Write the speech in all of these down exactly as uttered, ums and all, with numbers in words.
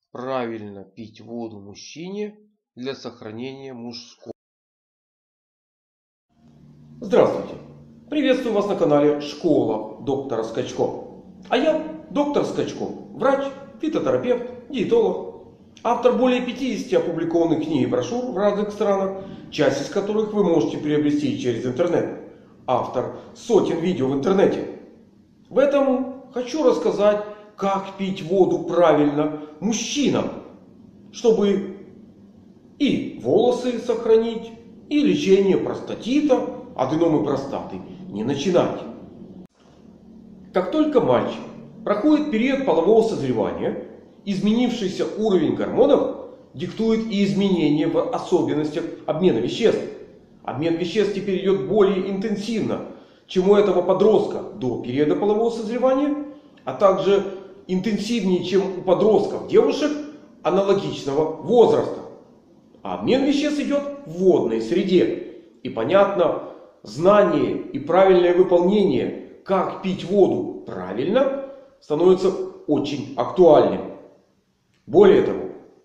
Правильно пить воду мужчине для сохранения мужского. Здравствуйте! Приветствую вас на канале Школа доктора Скачко. А я доктор Скачко, врач, фитотерапевт, диетолог, автор более пятидесяти опубликованных книг и брошюр в разных странах, часть из которых вы можете приобрести через интернет. Автор сотен видео в интернете. В этом хочу рассказать, как пить воду правильно мужчинам, чтобы и волосы сохранить, и лечение простатита, аденомы простаты не начинать. Как только мальчик проходит период полового созревания, изменившийся уровень гормонов диктует и изменения в особенностях обмена веществ. Обмен веществ теперь идет более интенсивно, чем у этого подростка до периода полового созревания, а также интенсивнее, чем у подростков девушек аналогичного возраста. А обмен веществ идет в водной среде. И понятно, знание и правильное выполнение, как пить воду правильно, становится очень актуальным. Более того,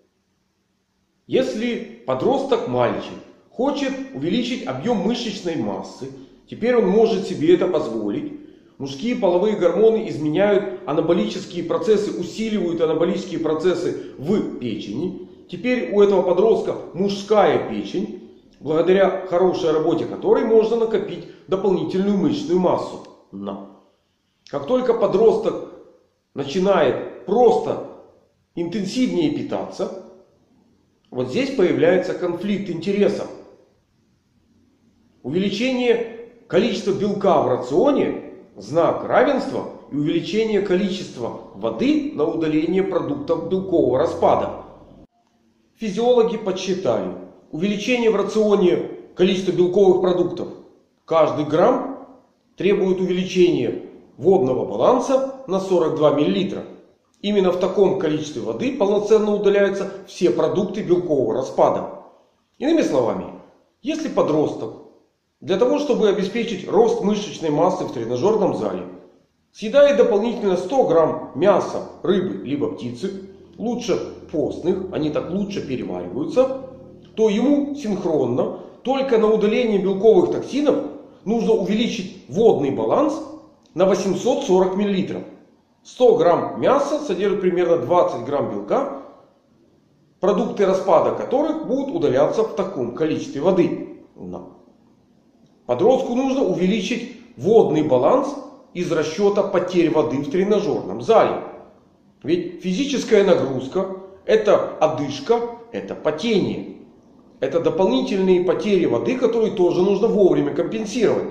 если подросток-мальчик хочет увеличить объем мышечной массы, теперь он может себе это позволить. Мужские половые гормоны изменяют анаболические процессы, усиливают анаболические процессы в печени. Теперь у этого подростка мужская печень, благодаря хорошей работе которой можно накопить дополнительную мышечную массу. Но как только подросток начинает просто интенсивнее питаться, вот здесь появляется конфликт интересов. Увеличение количества белка в рационе — знак равенства, и увеличение количества воды на удаление продуктов белкового распада. Физиологи подсчитали увеличение в рационе количества белковых продуктов. Каждый грамм требует увеличения водного баланса на сорок два миллилитра. Именно в таком количестве воды полноценно удаляются все продукты белкового распада. Иными словами, если подросток для того, чтобы обеспечить рост мышечной массы в тренажерном зале, съедает дополнительно сто грамм мяса, рыбы либо птицы, лучше постных, они так лучше перевариваются, то ему синхронно только на удаление белковых токсинов нужно увеличить водный баланс на восемьсот сорок миллилитров. сто грамм мяса содержит примерно двадцать грамм белка, продукты распада которых будут удаляться в таком количестве воды. Но подростку нужно увеличить водный баланс из расчета потерь воды в тренажерном зале. Ведь физическая нагрузка — это одышка, это потение. Это дополнительные потери воды, которые тоже нужно вовремя компенсировать.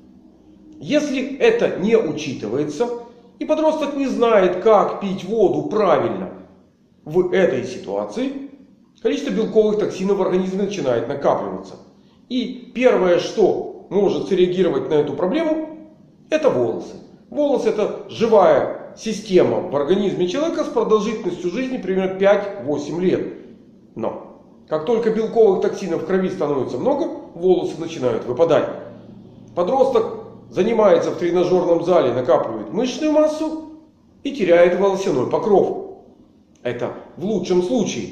Если это не учитывается, и подросток не знает, как пить воду правильно в этой ситуации, количество белковых токсинов в организме начинает накапливаться. И первое, что может среагировать на эту проблему, это волосы. Волосы — это живая система в организме человека с продолжительностью жизни примерно пять-восемь лет. Но как только белковых токсинов в крови становится много, волосы начинают выпадать. Подросток занимается в тренажерном зале, накапливает мышечную массу и теряет волосяной покров. Это в лучшем случае.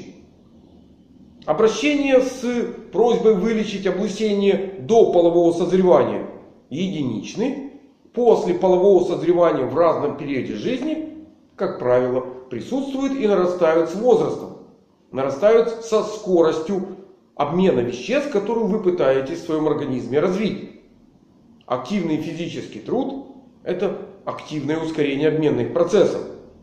Обращение с просьбой вылечить облысение до полового созревания единичны. После полового созревания в разном периоде жизни, как правило, присутствуют и нарастают с возрастом. Нарастают со скоростью обмена веществ, которую вы пытаетесь в своем организме развить. Активный физический труд — это активное ускорение обменных процессов.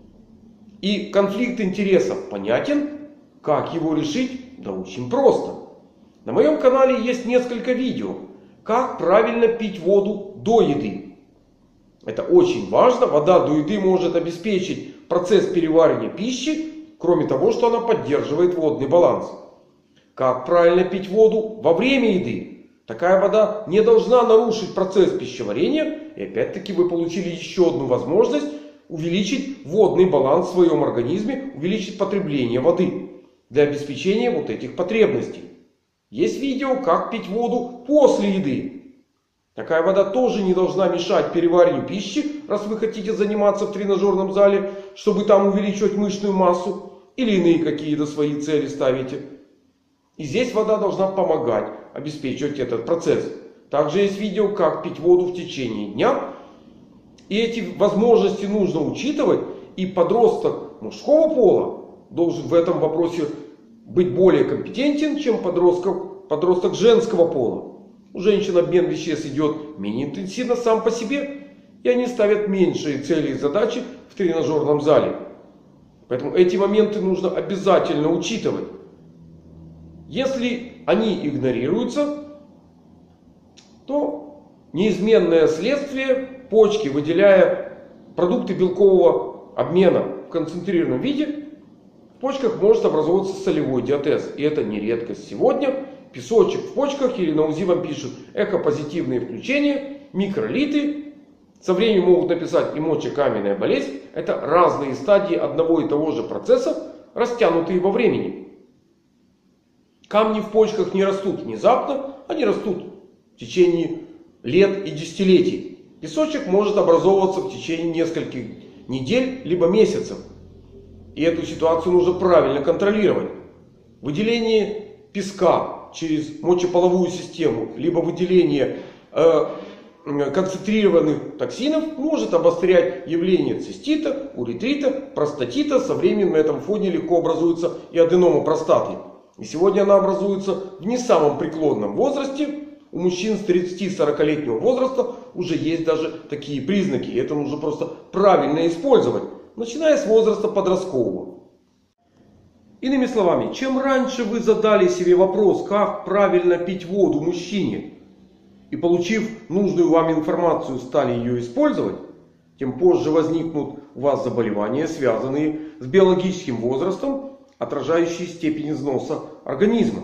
И конфликт интересов понятен. Как его решить? Да очень просто. На моем канале есть несколько видео, как правильно пить воду до еды. Это очень важно. Вода до еды может обеспечить процесс переваривания пищи, кроме того, что она поддерживает водный баланс. Как правильно пить воду во время еды? Такая вода не должна нарушить процесс пищеварения. И опять-таки вы получили еще одну возможность увеличить водный баланс в своем организме, увеличить потребление воды для обеспечения вот этих потребностей. Есть видео, как пить воду после еды. Такая вода тоже не должна мешать перевариванию пищи, раз вы хотите заниматься в тренажерном зале, чтобы там увеличивать мышечную массу. или иные какие-то свои цели ставите. И здесь вода должна помогать обеспечивать этот процесс. Также есть видео, как пить воду в течение дня. И эти возможности нужно учитывать. И подросток мужского пола должен в этом вопросе быть более компетентен, чем подросток, подросток женского пола. У женщин обмен веществ идет менее интенсивно сам по себе. И они ставят меньшие цели и задачи в тренажерном зале. Поэтому эти моменты нужно обязательно учитывать. Если они игнорируются, то неизменное следствие: почки, выделяя продукты белкового обмена в концентрированном виде, в почках может образовываться солевой диатез. И это не редкость сегодня. Песочек в почках, или на УЗИ вам пишут эхопозитивные включения, микролиты. Со временем могут написать и мочекаменная болезнь. Это разные стадии одного и того же процесса, растянутые во времени. Камни в почках не растут внезапно, они растут в течение лет и десятилетий. Песочек может образовываться в течение нескольких недель либо месяцев. И эту ситуацию нужно правильно контролировать. Выделение песка через мочеполовую систему, либо выделение э, концентрированных токсинов может обострять явление цистита, уретрита, простатита. Со временем на этом фоне легко образуется и аденома простаты. И сегодня она образуется в не самом преклонном возрасте. У мужчин с тридцати-сорокалетнего возраста уже есть даже такие признаки. И это нужно просто правильно использовать, начиная с возраста подросткового. Иными словами, чем раньше вы задали себе вопрос, как правильно пить воду мужчине, и получив нужную вам информацию, стали ее использовать, тем позже возникнут у вас заболевания, связанные с биологическим возрастом, отражающие степень износа организма.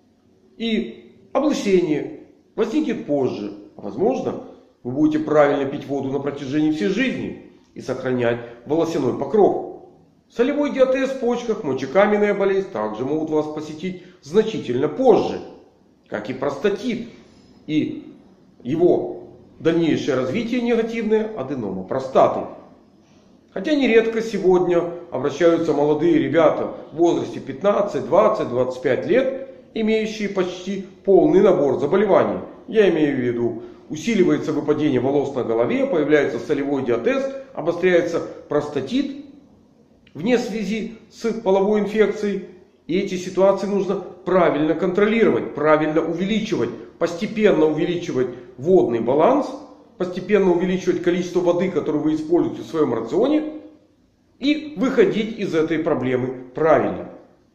И облысение возникнет позже. А возможно, вы будете правильно пить воду на протяжении всей жизни и сохранять волосяной покров. Солевой диатез в почках, мочекаменная болезнь также могут вас посетить значительно позже, как и простатит и его дальнейшее развитие негативное, аденома простаты. Хотя нередко сегодня обращаются молодые ребята в возрасте пятнадцать, двадцать, двадцать пять лет, имеющие почти полный набор заболеваний. Я имею в виду, усиливается выпадение волос на голове, появляется солевой диатез, обостряется простатит вне связи с половой инфекцией. И эти ситуации нужно правильно контролировать, правильно увеличивать, постепенно увеличивать водный баланс, постепенно увеличивать количество воды, которую вы используете в своем рационе, и выходить из этой проблемы правильно.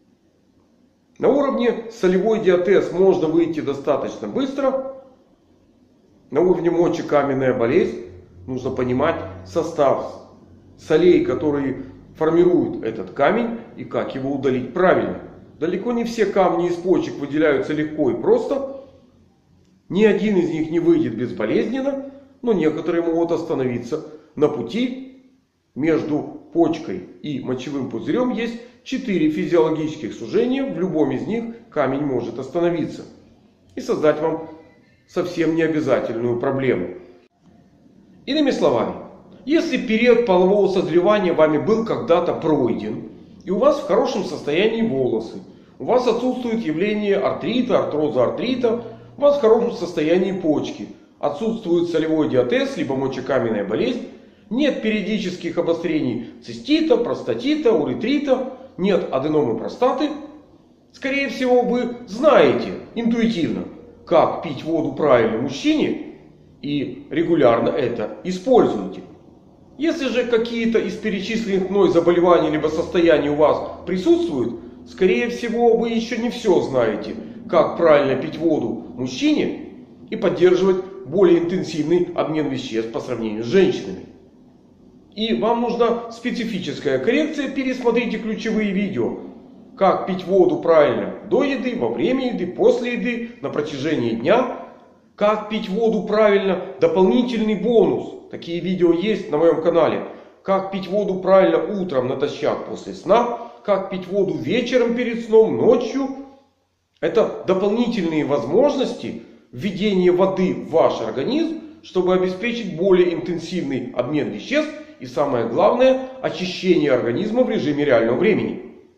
На уровне солевой диатез можно выйти достаточно быстро. На уровне мочекаменная болезнь нужно понимать состав солей, которые формируют этот камень, и как его удалить правильно. Далеко не все камни из почек выделяются легко и просто. Ни один из них не выйдет безболезненно. Но некоторые могут остановиться на пути. Между почкой и мочевым пузырем есть четыре физиологических сужения. В любом из них камень может остановиться и создать вам совсем необязательную проблему. Иными словами, если период полового созревания вами был когда-то пройден, и у вас в хорошем состоянии волосы, у вас отсутствует явление артрита, артроза артрита, у вас в хорошем состоянии почки, отсутствует солевой диатез, либо мочекаменная болезнь, нет периодических обострений цистита, простатита, уретрита, нет аденомы простаты, скорее всего вы знаете интуитивно, как пить воду правильно мужчине, и регулярно это используете. Если же какие-то из перечисленных мной заболеваний либо состояний у вас присутствуют, скорее всего вы еще не все знаете, как правильно пить воду мужчине и поддерживать более интенсивный обмен веществ по сравнению с женщинами. И вам нужна специфическая коррекция. Пересмотрите ключевые видео. Как пить воду правильно до еды, во время еды, после еды, на протяжении дня. Как пить воду правильно. Дополнительный бонус. Такие видео есть на моем канале. Как пить воду правильно утром натощак после сна. Как пить воду вечером перед сном, ночью. Это дополнительные возможности введения воды в ваш организм, чтобы обеспечить более интенсивный обмен веществ. И самое главное, очищение организма в режиме реального времени.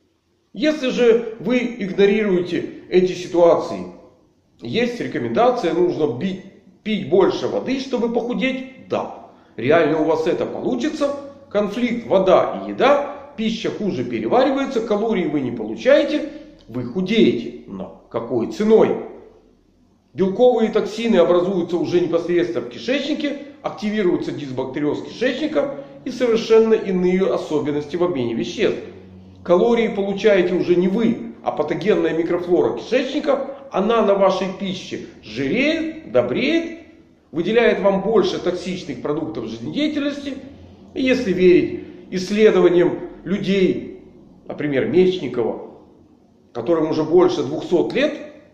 Если же вы игнорируете эти ситуации, есть рекомендация, нужно бить, пить больше воды, чтобы похудеть? Да. Реально у вас это получится? Конфликт вода и еда, пища хуже переваривается, калорий вы не получаете, вы худеете. Но какой ценой? Белковые токсины образуются уже непосредственно в кишечнике, активируется дисбактериоз кишечника и совершенно иные особенности в обмене веществ. Калории получаете уже не вы, а патогенная микрофлора кишечника. Она на вашей пище жиреет, добреет, выделяет вам больше токсичных продуктов жизнедеятельности. И если верить исследованиям людей, например, Мечникова, которым уже больше двухсот лет,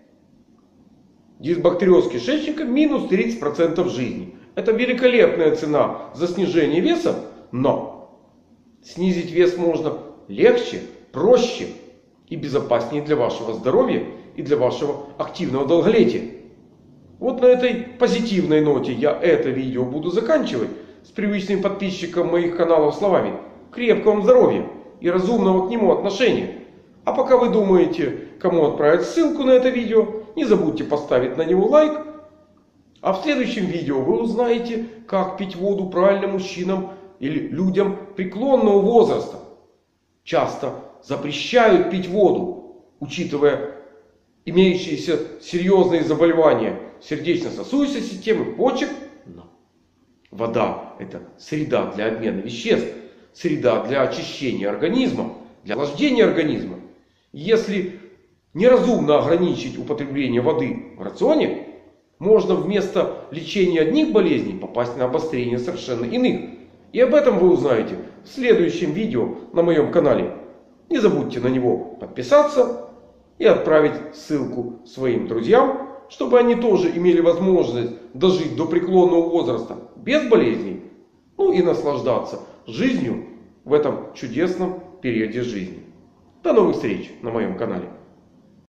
дисбактериоз кишечника минус тридцать процентов жизни. Это великолепная цена за снижение веса, но снизить вес можно легче, проще и безопаснее для вашего здоровья и для вашего активного долголетия. Вот на этой позитивной ноте я это видео буду заканчивать с привычным подписчикам моих каналов словами: крепкого вам здоровья и разумного к нему отношения. А пока вы думаете, кому отправить ссылку на это видео, не забудьте поставить на него лайк. А в следующем видео вы узнаете, как пить воду правильно мужчинам или людям преклонного возраста. Часто запрещают пить воду, учитывая имеющиеся серьезные заболевания сердечно-сосудистой системы, почек. Но вода — это среда для обмена веществ, среда для очищения организма, для охлаждения организма. Если неразумно ограничить употребление воды в рационе, можно вместо лечения одних болезней попасть на обострение совершенно иных. И об этом вы узнаете в следующем видео на моем канале. Не забудьте на него подписаться и отправить ссылку своим друзьям, чтобы они тоже имели возможность дожить до преклонного возраста без болезней. Ну и наслаждаться жизнью в этом чудесном периоде жизни. До новых встреч на моем канале.